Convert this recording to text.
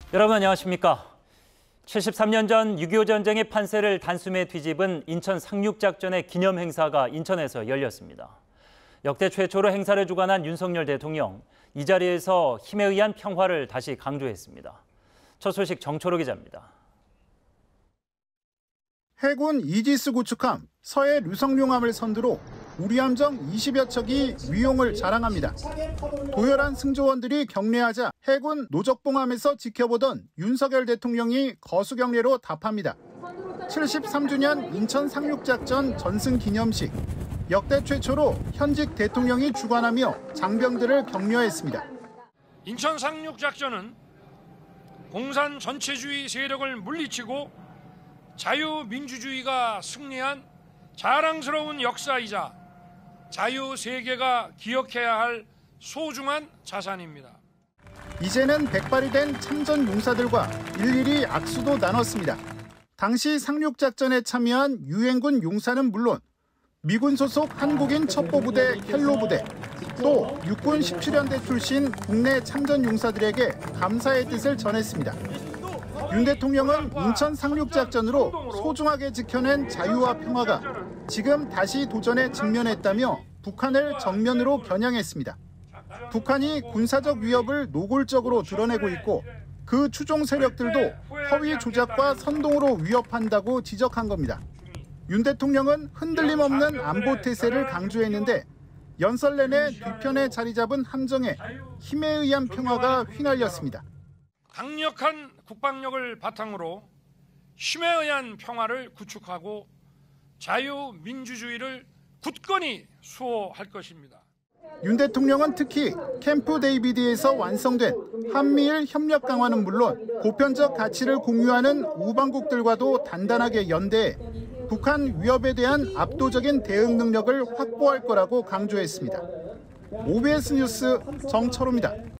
여러분 안녕하십니까? 73년 전 6.25 전쟁의 판세를 단숨에 뒤집은 인천 상륙작전의 기념 행사가 인천에서 열렸습니다. 역대 최초로 행사를 주관한 윤석열 대통령, 이 자리에서 힘에 의한 평화를 다시 강조했습니다. 첫 소식 정초로 기자입니다. 해군 이지스 구축함 서해 류성룡함을 선두로 우리 함정 20여 척이 위용을 자랑합니다. 도열한 승조원들이 격례하자 해군 노적봉함에서 지켜보던 윤석열 대통령이 거수경례로 답합니다. 73주년 인천 상륙작전 전승 기념식. 역대 최초로 현직 대통령이 주관하며 장병들을 격려했습니다. 인천 상륙작전은 공산 전체주의 세력을 물리치고 자유민주주의가 승리한 자랑스러운 역사이자 자유세계가 기억해야 할 소중한 자산입니다. 이제는 백발이 된 참전 용사들과 일일이 악수도 나눴습니다. 당시 상륙작전에 참여한 유엔군 용사는 물론 미군 소속 한국인 첩보부대 헬로부대, 또 육군 17연대 출신 국내 참전 용사들에게 감사의 뜻을 전했습니다. 윤 대통령은 인천 상륙작전으로 소중하게 지켜낸 자유와 평화가 지금 다시 도전에 직면했다며 북한을 정면으로 겨냥했습니다. 북한이 군사적 위협을 노골적으로 드러내고 있고 그 추종 세력들도 허위 조작과 선동으로 위협한다고 지적한 겁니다. 윤 대통령은 흔들림 없는 안보 태세를 강조했는데 연설 내내 뒤편에 자리 잡은 함정에 힘에 의한 평화가 휘날렸습니다. 강력한 국방력을 바탕으로 힘에 의한 평화를 구축하고 자유민주주의를 굳건히 수호할 것입니다. 윤 대통령은 특히 캠프 데이비드에서 완성된 한미일 협력 강화는 물론 보편적 가치를 공유하는 우방국들과도 단단하게 연대해 북한 위협에 대한 압도적인 대응 능력을 확보할 거라고 강조했습니다. OBS 뉴스 정철호입니다.